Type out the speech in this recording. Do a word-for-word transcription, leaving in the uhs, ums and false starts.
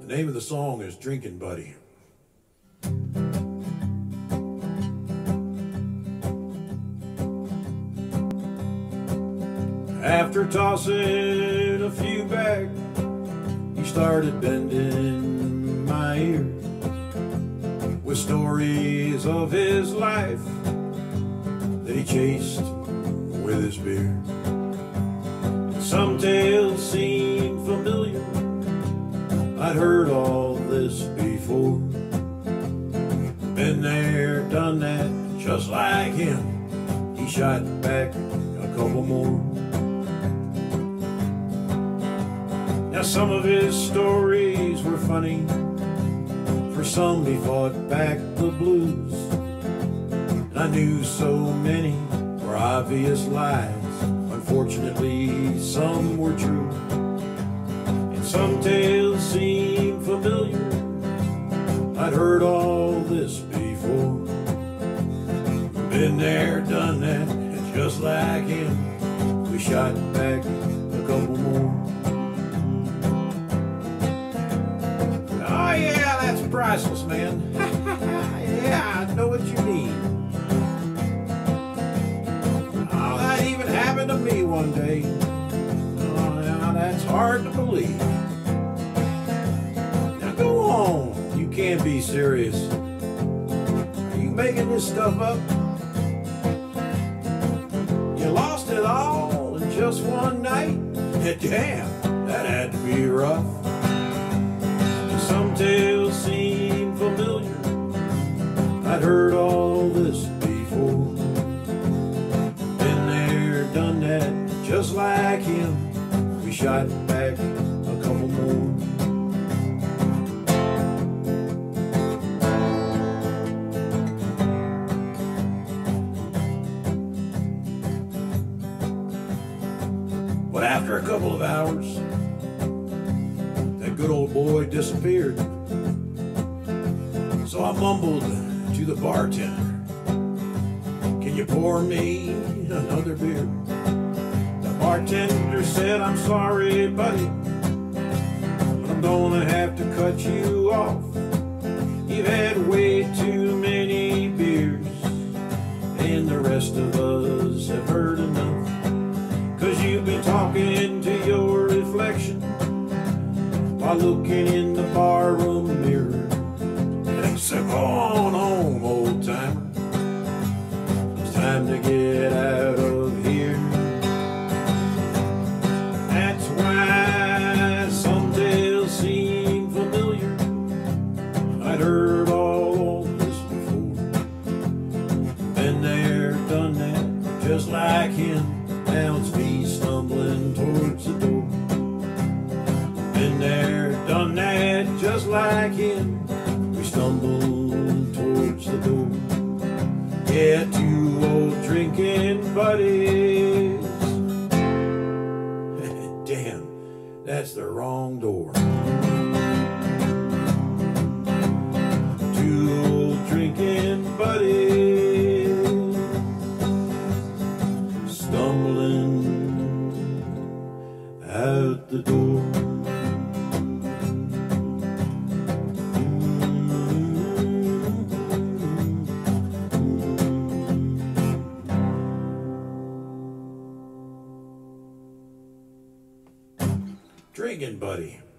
name of the song is Drinkin, Buddy. After tossing a few back, he started bending my ear with stories of his life that he chased with his beer. Some tales seemed familiar, I'd heard all this before. Been there, done that, just like him. He shot back a couple more. Now some of his stories were funny, for some he fought back the blues. And I knew so many were obvious lies, unfortunately some were true. And some tales seemed familiar, I'd heard all this before. Been there, done that, and just like him, we shot back a couple more. Oh yeah, that's priceless, man. Yeah, I know what you mean. Oh, that even happened to me one day. Oh, now that's hard to believe. Now go on, you can't be serious. Are you making this stuff up? You lost it all in just one night? Yeah, damn, that had to be rough. Some tales seem familiar, I'd heard all this before. Been there, done that, just like him, we shot back a couple more. But after a couple of hours, that good old boy disappeared. So I mumbled to the bartender, "Can you pour me another beer?" The bartender said, "I'm sorry, buddy, but I'm gonna have to cut you off. You've had way too many beers, and the rest of us have heard enough. 'Cause you've been talking to your reflection while looking in the barroom mirror." So go on home, old timer, it's time to get out of here. That's why some tales seem familiar, I'd heard all this before. Been there, done that, just like him, now it's me stumbling towards the door. Been there, done that, just like him, we stumble towards the door. Yeah, two old drinking buddies. Damn, that's the wrong door. Two old drinking buddies, stumbling out the door. Drinkin, Buddy.